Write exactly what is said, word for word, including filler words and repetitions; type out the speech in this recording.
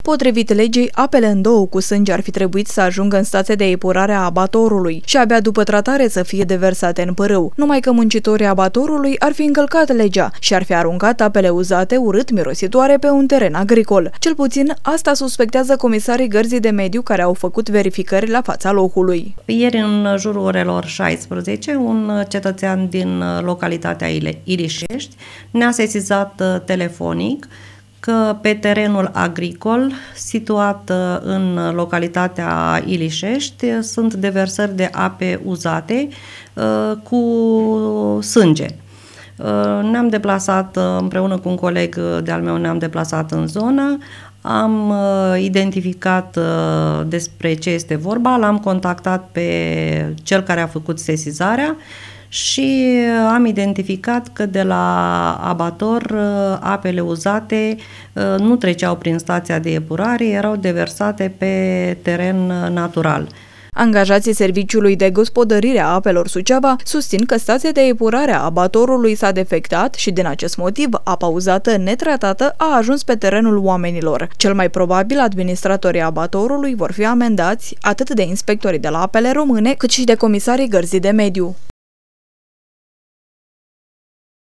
Potrivit legii, apele în două cu sânge ar fi trebuit să ajungă în stația de epurare a abatorului și abia după tratare să fie deversate în pârâu, numai că muncitorii abatorului ar fi încălcat legea și ar fi aruncat apele uzate urât mirositoare pe un teren agricol. Cel puțin asta suspectează comisarii Gărzii de Mediu care au făcut verificări la fața locului. Ieri, în jurul orelor șaisprezece, un cetățean din localitatea Ilișești ne-a sesizat telefonic că pe terenul agricol situat în localitatea Ilișești sunt deversări de ape uzate cu sânge. Ne-am deplasat împreună cu un coleg de-al meu, ne-am deplasat în zonă, am identificat despre ce este vorba, l-am contactat pe cel care a făcut sesizarea și am identificat că de la abator apele uzate nu treceau prin stația de epurare, erau deversate pe teren natural. Angajații Serviciului de Gospodărire a Apelor Suceava susțin că stația de epurare a abatorului s-a defectat și din acest motiv apa uzată netratată a ajuns pe terenul oamenilor. Cel mai probabil administratorii abatorului vor fi amendați atât de inspectorii de la Apele Române cât și de comisarii Gărzii de Mediu.